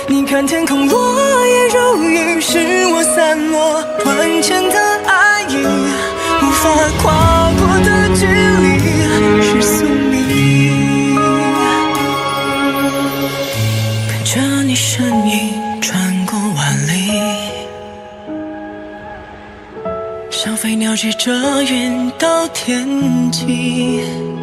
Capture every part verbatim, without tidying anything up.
你看天空落叶如雨，是我散落万千的爱意，无法跨过的距离是宿命。看着你身影穿过万里，像飞鸟借着云到天际，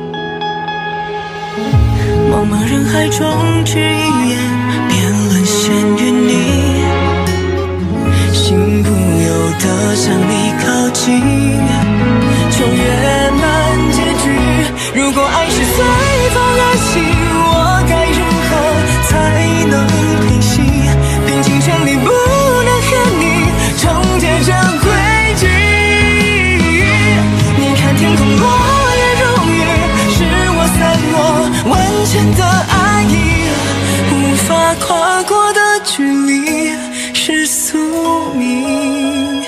茫茫人海中只一眼便沦陷于你，心不由得向你靠近，就圆满结局。如果爱是随风而起，我该如何才能平息？拼尽全力不能和你重叠这轨迹。你看天空落叶如雨，是我散落万千的爱意，无法跨过的距离是宿命。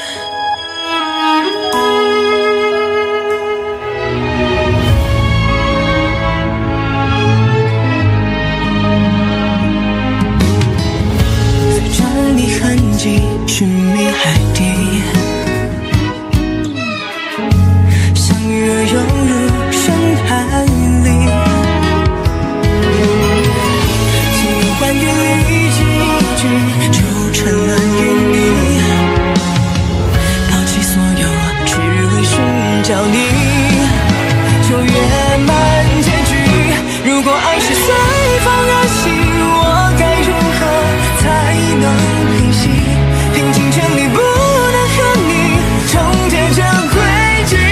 随着你痕迹寻觅海底，相遇而涌入深海里，几万语里几句就沉沦于你，抛弃所有只为寻找你，就圆满结局。如果爱是随风而起，我该如何才能平息？拼尽全力不能和你重叠这轨迹。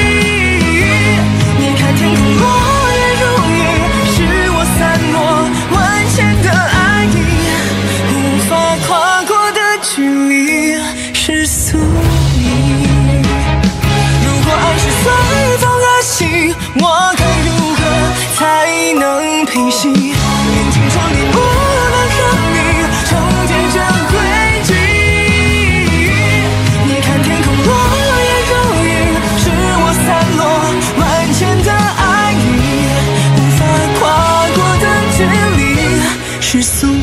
你看天空落叶如雨，是我散落万千的爱意，无法跨过的距离是宿命。如果爱是随风而起，我该如何才能平息？拼尽全力不能和你重叠这轨迹。你看天空落叶如雨，是我散落万千的爱意，无法跨过的距离是宿命。